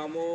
நமோ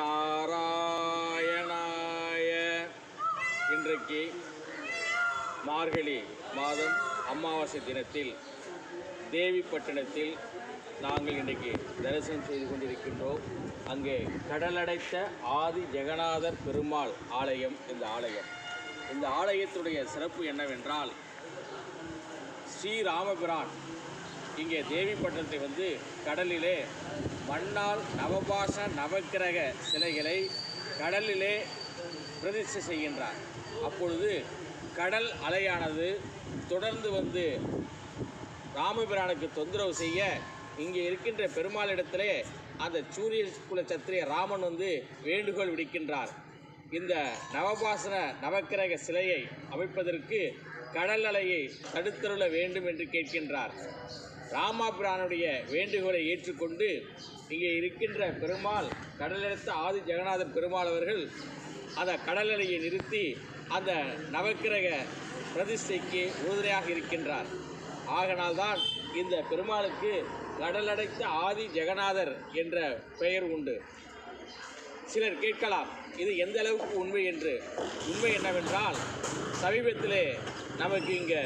நாராயணாய. இன்றைக்கு மார்கழி மாதம் அமாவாசை தினத்தில் தேவிப்பட்டினத்தில் நாங்கள் இன்றைக்கு தரிசனம் செய்து கொண்டிருக்கின்றோம். அங்கே கடலடைத்த ஆதி ஜெகநாதர் பெருமாள் ஆலயம். இந்த ஆலயத்துடைய சிறப்பு என்னவென்றால், ஸ்ரீராமபிரான் இங்கே தேவிப்பட்டினத்தை கடலிலே மண்ணால் நவபாச நவக்கிரக சிலைகளை கடலிலே பிரதிஷ்டை செய்கின்றார். அப்பொழுது கடல் அலையானது தொடர்ந்து ராமபிரானுக்கு தொந்தரவு செய்ய இங்கே இருக்கின்ற பெருமாளிடத்திலே அந்த சூரிய குல சத்திரிய ராமன் வேண்டுகோள் விடுக்கின்றார். இந்த நவபாசன நவக்கிரக சிலையை அமைப்பதற்கு கடல் அலையை தடுத்தருள வேண்டும் என்று கேட்கின்றார். ராமபிரானுடைய வேண்டுகோளை ஏற்றுக்கொண்டு இங்கே இருக்கின்ற பெருமாள் கடலெடுத்த ஆதி ஜெகநாதர் பெருமாள் அவர்கள் அந்த கடல் அலையை நிறுத்தி அந்த நவக்கிரக பிரதிஷ்டைக்கு உறுதுணையாக இருக்கின்றார். ஆகனால்தான் இந்த பெருமாளுக்கு கடலடைத்த ஆதி ஜெகநாதர் என்ற பெயர் உண்டு. சிலர் கேட்கலாம், இது எந்த அளவுக்கு உண்மை என்று. உண்மை என்னவென்றால், சமீபத்திலே நமக்கு இங்கே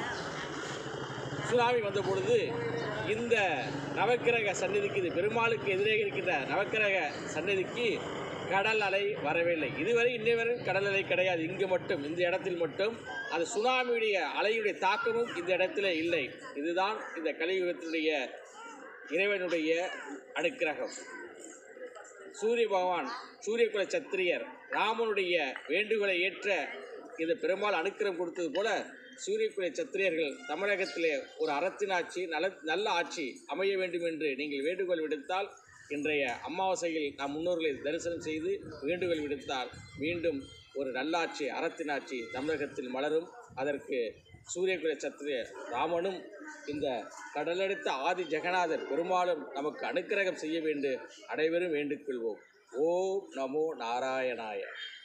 சுனாமி வந்த பொழுது இந்த நவக்கிரக சந்நிதிக்கு, இது பெருமாளுக்கு எதிரே இருக்கின்ற நவக்கிரக சந்நிதிக்கு கடல் அலை வரவில்லை. இதுவரை இன்னவரை கடல் அலை கிடையாது. இங்கு மட்டும், இந்த இடத்தில் மட்டும் அது சுனாமியுடைய அலையுடைய தாக்கமும் இந்த இடத்துல இல்லை. இதுதான் இந்த கலியுகத்தினுடைய இறைவனுடைய அனுக்கிரகம். சூரிய பகவான் சூரியகுல சத்திரியர் ராமனுடைய வேண்டுகோளை ஏற்ற இந்த பெருமாள் அனுக்கிரகம் கொடுத்தது போல, சூரியகுல சத்திரியர்கள் தமிழகத்திலே ஒரு அறத்தின் ஆட்சி, நல்ல ஆட்சி அமைய வேண்டும் என்று நீங்கள் வேண்டுகோள் விடுத்தால், இன்றைய அமாவாசையில் நாம் முன்னோர்களை தரிசனம் செய்து வேண்டுகோள் விடுத்தால் மீண்டும் ஒரு நல்லாட்சி, அறத்தினாட்சி தமிழகத்தில் மலரும். அதற்கு சூரியகுல சத்திரிய ராமனும் இந்த கடலெடுத்த ஆதி ஜெகநாதர் பெருமாளும் நமக்கு அனுக்கிரகம் செய்ய வேண்டும். அனைவரும் வேண்டிக்கொள்வோம். ஓம் நமோ நாராயணாய.